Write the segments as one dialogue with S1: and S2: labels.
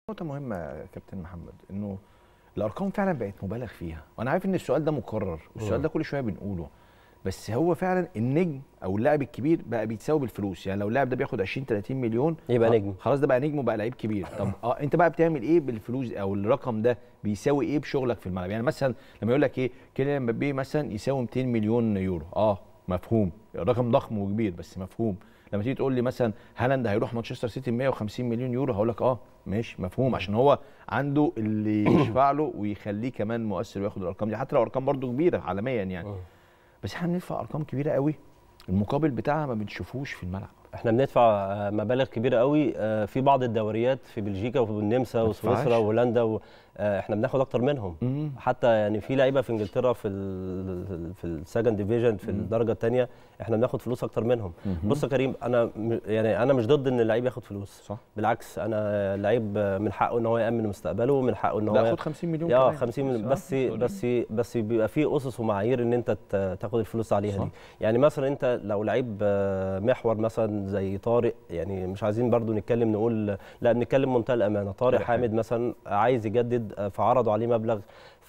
S1: نقطة مهمة يا كابتن محمد، انه الارقام فعلا بقت مبالغ فيها، وانا عارف ان السؤال ده مكرر والسؤال ده كل شوية بنقوله، بس هو فعلا النجم او اللاعب الكبير بقى بيتساوي بالفلوس. يعني لو اللاعب ده بياخد 20 30 مليون
S2: يبقى نجم،
S1: خلاص ده بقى نجم وبقى لعيب كبير. طب انت بقى بتعمل ايه بالفلوس او الرقم ده بيساوي ايه بشغلك في الملعب؟ يعني مثلا لما يقول لك ايه كيليان مبابي مثلا يساوي 200 مليون يورو، مفهوم، رقم ضخم وكبير بس مفهوم. لما تيجي تقول لي مثلا هالاند هيروح مانشستر سيتي ب 150 مليون يورو، هقول لك ماشي مفهوم، عشان هو عنده اللي يشفع له ويخليه كمان مؤثر وياخد الارقام دي، حتى لو ارقام برده كبيره عالميا يعني. بس احنا بندفع ارقام كبيره قوي، المقابل بتاعها ما بنشوفوش في الملعب.
S2: احنا بندفع مبالغ كبيره قوي في بعض الدوريات في بلجيكا والنمسا وسويسرا وهولندا احنا بناخد اكتر منهم. حتى يعني في لعيبه في انجلترا في السكند ديفيجن في الدرجه الثانيه احنا بناخد فلوس اكتر منهم. بص يا كريم، انا مش ضد ان اللعيب ياخد فلوس،
S1: صح.
S2: بالعكس، انا اللعيب من حقه ان هو يامن مستقبله، من حقه ان هو
S1: ياخد 50 مليون
S2: 50 مليون بس بيبقى في اسس ومعايير ان انت تاخد الفلوس عليها دي. يعني مثلا انت لو لعيب محور مثلا زي طارق، يعني مش عايزين برضو نتكلم نقول لا، بنتكلم منتهى الامانه، طارق حامد مثلا عايز يجدد فعرضوا عليه مبلغ،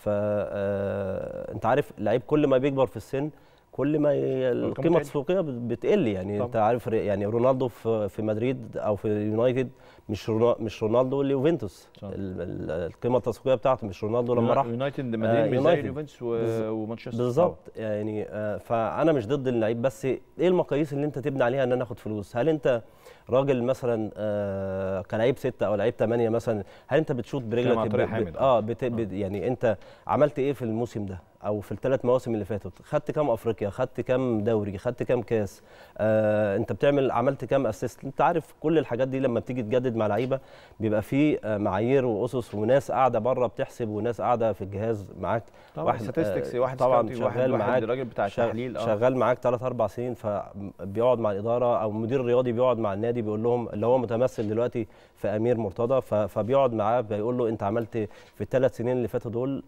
S2: فانت عارف اللعيب كل ما بيكبر في السن كل ما القيمه التسويقيه بتقل. يعني طبعا. انت عارف يعني رونالدو في مدريد او في يونايتد مش رونالدو اللي يوفنتوس، القيمه التسويقيه بتاعته مش رونالدو لما راح
S1: يونايتد مدريد، مش زي يوفنتوس ومانشستر
S2: بالظبط. يعني فانا مش ضد اللعيب، بس ايه المقاييس اللي انت تبني عليها ان انا اخد فلوس؟ هل انت راجل مثلا كلاعب 6 او لعيب 8 مثلا، هل انت بتشوط برجلك يعني انت عملت ايه في الموسم ده او في الثلاث مواسم اللي فاتت؟ خدت كام افريقيا، خدت كام دوري، خدت كام كاس، انت عملت كام اسيست؟ انت عارف كل الحاجات دي لما بتيجي تجدد مع لعيبه بيبقى في معايير واسس وناس قاعده بره بتحسب وناس قاعده في الجهاز معاك،
S1: واحد ستاتستكس، واحد
S2: طبعا شغال معاك،
S1: الراجل بتاع التحليل
S2: شغال معاك 3 4 سنين، فبيقعد مع الاداره او المدير الرياضي بيقعد مع النادي بيقول لهم، اللي هو متمثل دلوقتي في امير مرتضى، فبيقعد معاه بيقول له انت عملت في ال3 سنين اللي فاتوا دول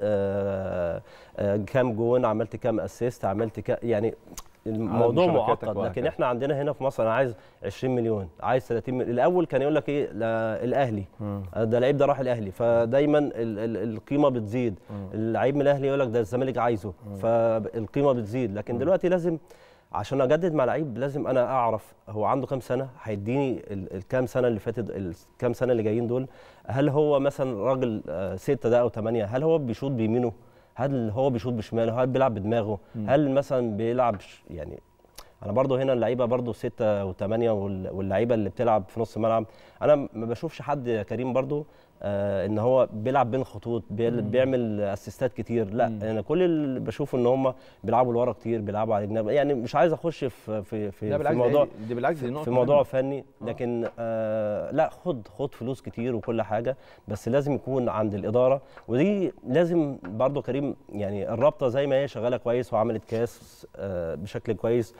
S2: كام جون، عملت كام اسيست، عملت يعني الموضوع معقد. لكن احنا عندنا هنا في مصر انا عايز 20 مليون، عايز 30 مليون. الاول كان يقول لك ايه، الاهلي ده اللعيب ده راح الاهلي، فدايما القيمه بتزيد. اللعيب من الاهلي يقول لك ده الزمالك عايزه، فالقيمه بتزيد. لكن دلوقتي لازم عشان اجدد مع لعيب لازم انا اعرف هو عنده كام سنه، هيديني الكام سنه اللي فاتت، الكام سنه اللي جايين دول. هل هو مثلا راجل 6 ده او 8، هل هو بيشوط بيمينه، هل هو بيشوط بشماله، هل بيلعب بدماغه، هل مثلا بيلعب يعني انا برضو هنا اللعيبه برضو 6 و8 واللعيبه اللي بتلعب في نص الملعب، انا ما بشوفش حد يا كريم برضو ان هو بيلعب بين الخطوط بيعمل اسيستات كتير. لا، انا كل اللي بشوفه ان هم بيلعبوا لورا كتير، بيلعبوا على الجناب. يعني مش عايز اخش في موضوع في موضوع فني، لكن لا، خد فلوس كتير وكل حاجه، بس لازم يكون عند الاداره. ودي لازم برضو كريم، يعني الرابطه زي ما هي شغاله كويس وعملت كاس بشكل كويس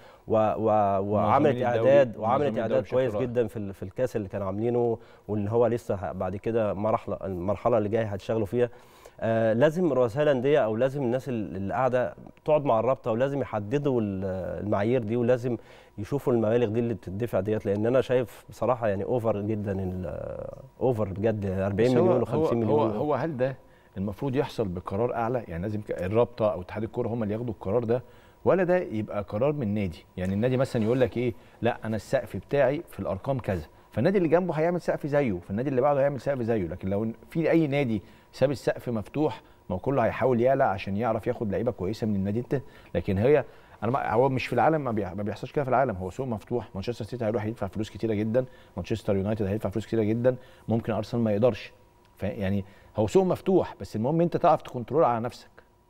S2: وعملت اعداد كويس جدا في الكاس اللي كانوا عاملينه، واللي هو لسه بعد كده المرحله اللي جايه هتشتغلوا فيها. لازم رؤساء الانديه او لازم الناس اللي قاعده تقعد مع الرابطه، ولازم يحددوا المعايير دي، ولازم يشوفوا المبالغ دي اللي بتدفع ديت، لان انا شايف بصراحه يعني اوفر جدا، اوفر بجد، 40 مليون و50 مليون.
S1: هو هل ده المفروض يحصل بقرار اعلى؟ يعني لازم الرابطه او اتحاد الكوره هم اللي ياخدوا القرار ده، ولا ده يبقى قرار من النادي؟ يعني النادي مثلا يقول لك ايه، لا انا السقف بتاعي في الارقام كذا، فالنادي اللي جنبه هيعمل سقف زيه، فالنادي اللي بعده هيعمل سقف زيه. لكن لو في اي نادي ساب السقف مفتوح، ما هو كله هيحاول يعلى عشان يعرف ياخد لعيبه كويسه من النادي انت. لكن هو مش في العالم، ما بيحصلش كده في العالم، هو سوق مفتوح. مانشستر سيتي هيروح يدفع فلوس كتيره جدا، مانشستر يونايتد هيدفع فلوس كتيره جدا، ممكن ارسنال ما يقدرش. يعني هو سوق مفتوح، بس المهم انت تعرف تكنترول على نفسك.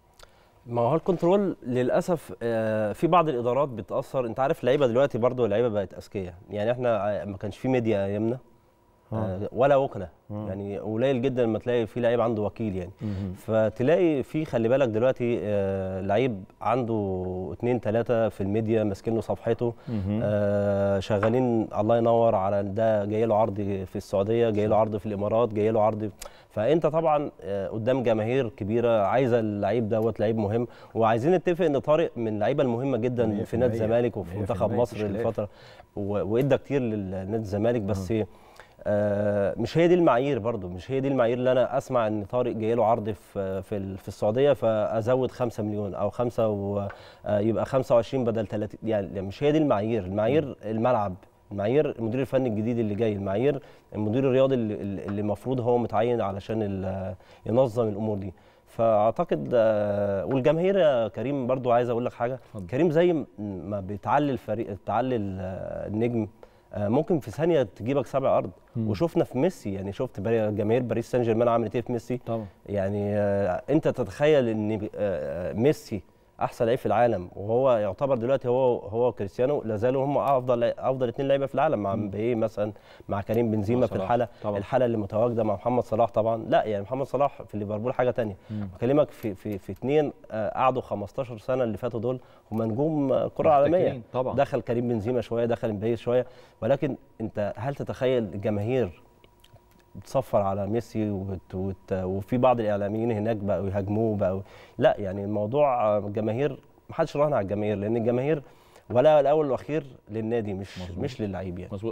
S2: ما هو الكنترول للاسف في بعض الادارات بتاثر. انت عارف اللعيبه دلوقتي برضو اللعيبه بقت اذكياء، يعني احنا ما كانش في ميديا ايامنا ولا وكلاء، يعني قليل جدا لما تلاقي في لعيب عنده وكيل يعني. فتلاقي في، خلي بالك دلوقتي لعيب عنده 2 3 في الميديا ماسكين له صفحته، شغالين الله ينور على ده، جاي له عرض في السعوديه، جاي له عرض في الامارات، جاي له عرض. فانت طبعا قدام جماهير كبيره عايزه اللعيب دوت، لعيب مهم. وعايزين نتفق ان طارق من اللعيبه المهمه جدا في نادي الزمالك وفي منتخب مصر الفتره، وادى كتير لنادي الزمالك. بس مش هي دي المعايير برضو، مش هي دي المعايير اللي انا اسمع ان طارق جاي له عرض في السعوديه فازود 5 مليون او 5 ويبقى 25 بدل 30. يعني مش هي دي المعايير. المعايير الملعب، المعايير المدير الفني الجديد اللي جاي، المعايير المدير الرياضي اللي المفروض هو متعين علشان ينظم الامور دي. فاعتقد والجماهير يا كريم برضو عايز اقول لك حاجه. كريم زي ما بتعلي الفريق، تعلي النجم، ممكن في ثانيه تجيبك 7 ارض. وشفنا في ميسي، يعني شفت جماهير باريس سان جيرمان عملت ايه في ميسي
S1: طبعا.
S2: يعني انت تتخيل ان ميسي احسن لعيب في العالم، وهو يعتبر دلوقتي هو وكريستيانو لا زالوا هم افضل 2 لعيبه في العالم، مع مبابي مثلا، مع كريم بنزيما في الحاله اللي متواجده، مع محمد صلاح طبعا. لا يعني محمد صلاح في ليفربول حاجه ثانيه. بكلمك في 2 قعدوا 15 سنه اللي فاتوا دول هم نجوم كره عالميه. دخل كريم بنزيما شويه، دخل مبابي شويه، ولكن انت هل تتخيل الجماهير بتصفر على ميسي وفي بعض الاعلاميين هناك بقوا يهاجموه لا يعني الموضوع الجماهير ما حدش راهن على الجماهير، لان الجماهير ولا الاول والاخير للنادي، مش للعيب يعني.